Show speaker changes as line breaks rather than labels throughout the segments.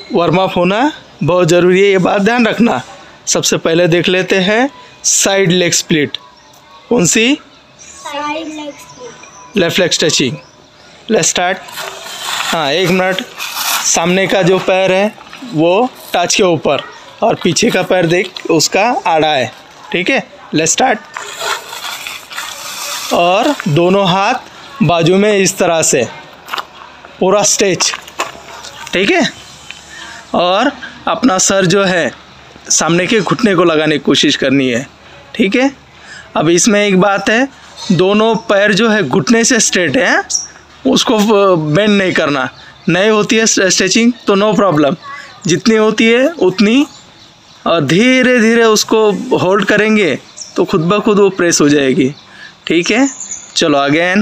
Warm up होना बहुत ज़रूरी है, ये बात ध्यान रखना। सबसे पहले देख लेते हैं साइड लेग स्प्लिट। कौन सी?
Side leg split.
Left leg stretching. Let's start. हाँ, 1 मिनट। सामने का जो पैर है वो टच के ऊपर और पीछे का पैर देख उसका आड़ा है, ठीक है। Let's start. और दोनों हाथ बाजू में इस तरह से पूरा स्ट्रेच, ठीक है। और अपना सर जो है सामने के घुटने को लगाने की कोशिश करनी है, ठीक है। अब इसमें एक बात है, दोनों पैर जो है घुटने से स्ट्रेट है, उसको बेंड नहीं करना। नहीं होती है स्ट्रेचिंग तो नो प्रॉब्लम, जितनी होती है उतनी, और धीरे धीरे उसको होल्ड करेंगे तो खुद ब खुद वो प्रेस हो जाएगी, ठीक है। चलो अगेन।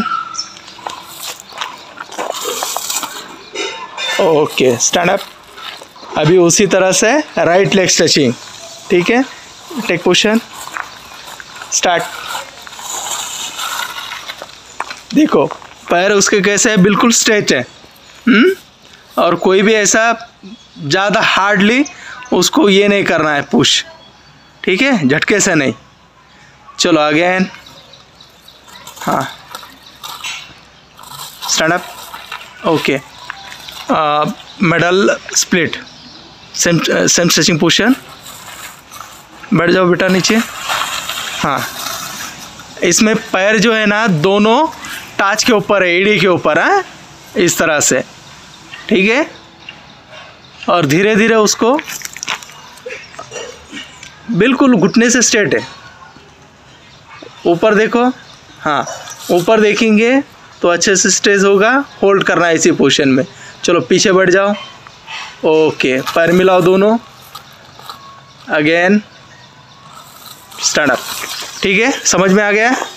Okay, stand up. अभी उसी तरह से राइट लेग स्ट्रेचिंग, ठीक है। Take position, start. देखो पैर उसके कैसे है, बिल्कुल स्ट्रेच है। और कोई भी ऐसा ज़्यादा हार्डली उसको ये नहीं करना है पुश, ठीक है, झटके से नहीं। चलो अगेन। हाँ, stand up. Okay, middle split, same stretching position. बैठ जाओ बेटा नीचे। हाँ, इसमें पैर जो है ना दोनों टाच के ऊपर है, एड़ी के ऊपर है, इस तरह से, ठीक है। और धीरे धीरे उसको बिल्कुल घुटने से स्ट्रेट है। ऊपर देखो, हाँ ऊपर देखेंगे तो अच्छे से स्ट्रेच होगा। होल्ड करना है इसी पोजीशन में। चलो पीछे बढ़ जाओ। ओके, पैर मिलाओ दोनों। अगेन स्टैंड अप, ठीक है। समझ में आ गया?